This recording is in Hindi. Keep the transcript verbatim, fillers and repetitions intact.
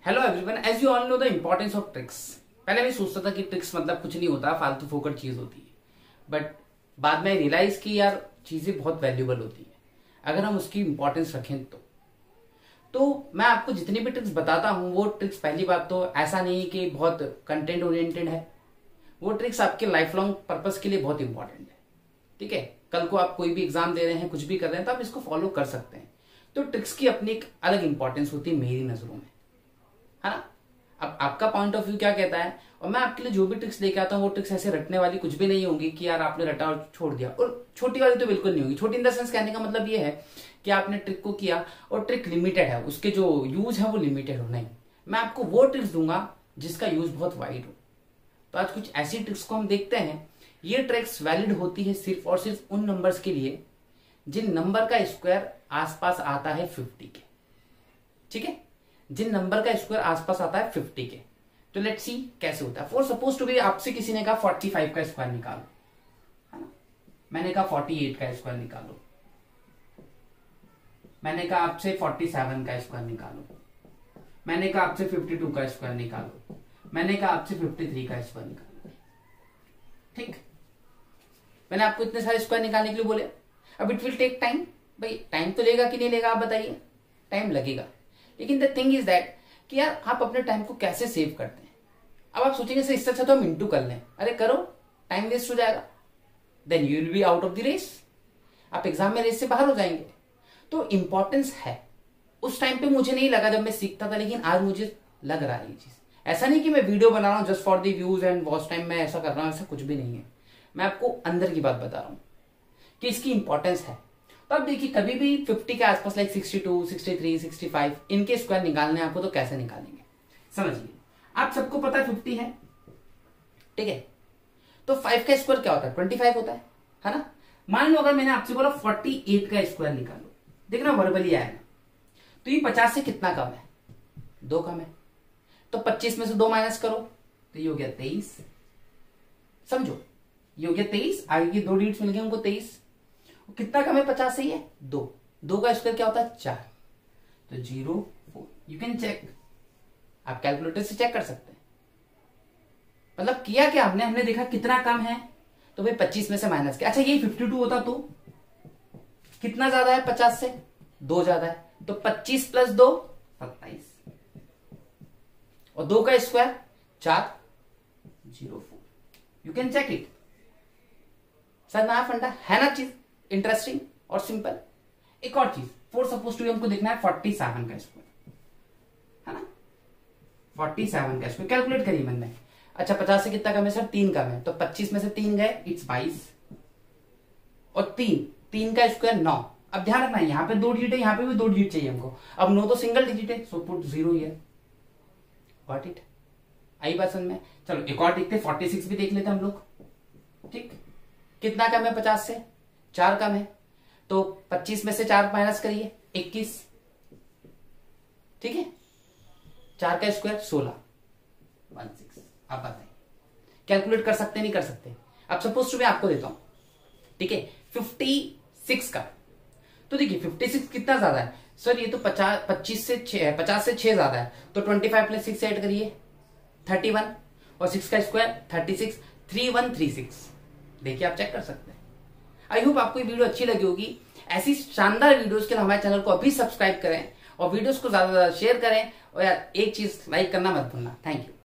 Hello everyone, as you all know the importance of tricks. पहले मैं सोचता था कि ट्रिक्स मतलब कुछ नहीं होता, फालतू फोकट चीज होती है, बट बाद में रियलाइज की यार चीजें बहुत वैल्यूबल होती है अगर हम उसकी इंपॉर्टेंस रखें तो तो मैं आपको जितनी भी ट्रिक्स बताता हूं वो ट्रिक्स, पहली बात तो ऐसा नहीं कि बहुत कंटेंट ओरिएंटेड है, वो ट्रिक्स आपके लाइफ लॉन्ग पर्पस के लिए बहुत इंपॉर्टेंट है। ठीक है, कल को आप कोई भी एग्जाम दे रहे हैं, कुछ भी कर रहे हैं, तो आप इसको फॉलो कर सकते हैं। तो ट्रिक्स की अपनी एक अलग इंपॉर्टेंस होती है मेरी नजरों में, है ना। अब आपका पॉइंट ऑफ व्यू क्या कहता है, और मैं आपके लिए जो भी ट्रिक्स लेके आता हूँ वो ट्रिक्स ऐसे रटने वाली कुछ भी नहीं होंगी कि यार आपने रटा और छोड़ दिया, और छोटी वाली तो बिल्कुल नहीं होगी। छोटी इन द सेंस कहने का मतलब ये है कि आपने ट्रिक को किया और ट्रिक लिमिटेड है, उसके जो यूज है वो लिमिटेड हो। नहीं, मैं आपको वो ट्रिक्स दूंगा जिसका यूज बहुत वाइड हो। तो आज कुछ ऐसी ट्रिक्स को हम देखते हैं। ये ट्रिक्स वैलिड होती है सिर्फ और सिर्फ उन नंबर्स के लिए जिन नंबर का स्क्वायर आसपास आता है फिफ्टी के। ठीक है, जिन नंबर का स्क्वायर आसपास आता है फिफ्टी के। तो लेट्स सी कैसे होता है। फॉर सपोज टू बी, आपसे किसी ने कहा फोर्टी फाइव का स्क्वायर निकालो, है ना। मैंने कहा फोर्टी एट का स्क्वायर निकालो, मैंने कहा आपसे फोर्टी सेवन का स्क्वायर निकालो, मैंने कहा आपसे फिफ्टी टू का स्क्वायर निकालो, मैंने कहा आपसे फिफ्टी थ्री का स्क्वायर निकालो। ठीक, मैंने आपको इतने सारे स्क्वायर निकालने के लिए बोले। अब इट विल टेक टाइम। भाई टाइम तो लेगा कि नहीं लेगा, आप बताइए। टाइम लगेगा, लेकिन द थिंग इज दैट कि यार आप अपने टाइम को कैसे सेव करते हैं। अब आप सोचेंगे सर इससे अच्छा तो हम इंटू कर लें। अरे करो, टाइम वेस्ट हो जाएगा, then you will be out of the race. आप एग्जाम में रेस से बाहर हो जाएंगे। तो इंपॉर्टेंस है। उस टाइम पे मुझे नहीं लगा जब मैं सीखता था, लेकिन आज मुझे लग रहा है ये चीज। ऐसा नहीं कि मैं वीडियो बना रहा हूं just for the views and watch time में ऐसा कर रहा हूं, ऐसा कुछ भी नहीं है। मैं आपको अंदर की बात बता रहा हूं कि इसकी इंपॉर्टेंस है। तो आप देखिए, कभी भी फिफ्टी के आसपास like sixty two, sixty three, sixty five इनके स्क्वायर निकालने आपको, तो कैसे निकालेंगे समझिए। आप सबको पता है फिफ्टी है, ठीक है। तो फाइव का स्क्वायर क्या होता है, ट्वेंटी फाइव होता है, है ना। मान लो अगर मैंने आपसे बोला फोर्टी एट का स्क्वायर निकालो, देखना वर्बली आएगा। तो ये पचास से कितना कम है, दो कम है। तो पच्चीस में से दो माइनस करो तो ये हो गया तेईस। समझो, ये हो गया तेईस, आगे की दो डिजिट्स मिल गए हमको तेईस। कितना कम है पचास से, ये दो। दो का स्क्वायर क्या होता है, चार। तो zero four. You can check, आप कैलकुलेटर से चेक कर सकते हैं। मतलब किया क्या हमने हमने देखा कितना कम है, तो भाई पच्चीस में से माइनस किया। अच्छा ये फिफ्टी टू होता तो कितना ज्यादा है पचास से, दो ज्यादा है। तो पच्चीस प्लस दो सत्ताईस, और दो का स्क्वायर चार, zero four. You can check it. Sir नया फंडा है ना, चीज इंटरेस्टिंग और सिंपल। एक और चीज, फोर सपोज टू हमको देखना है फोर्टी सेवन का स्क्वायर, है ना। फोर्टी सेवन का स्क्वायर कैलकुलेट करिए मन में। अच्छा पचास से कितना कम है सर, तीन कम है। तो पच्चीस में से तीन गए, इट्स बाईस, और तीन, तीन का स्क्वायर नौ। अब ध्यान रखना है, यहाँ पे दो डिजिट है, यहाँ पे भी दो डिजिट चाहिए हमको। अब नौ तो सिंगल डिजिट है, so put zero here. Got it, आई बात समझ में। चलो एक और देखते, फोर्टी सिक्स भी देख लेते हम लोग। ठीक, कितना कम है पचास से, चार कम है। तो पच्चीस में से चार माइनस करिए, इक्कीस। ठीक है, चार का स्क्वायर सोलह, वन सिक्स। आप बताइए, कैलकुलेट कर सकते नहीं कर सकते। अब सपोज टू मैं आपको देता हूं, ठीक है, फिफ्टी सिक्स का। तो देखिए फिफ्टी सिक्स कितना ज्यादा है सर, ये तो पचास पच्चीस से छह है, पचास से छह ज्यादा है। तो twenty five plus six add करिए, थर्टी वन, और सिक्स का square thirty six, three one three six. देखिए आप चेक कर सकते हैं। आई होप आपको ये वीडियो अच्छी लगी होगी। ऐसी शानदार वीडियोस के लिए हमारे चैनल को अभी सब्सक्राइब करें और वीडियोस को ज्यादा से ज्यादा शेयर करें। और यार एक चीज लाइक करना मत भूलना। Thank you.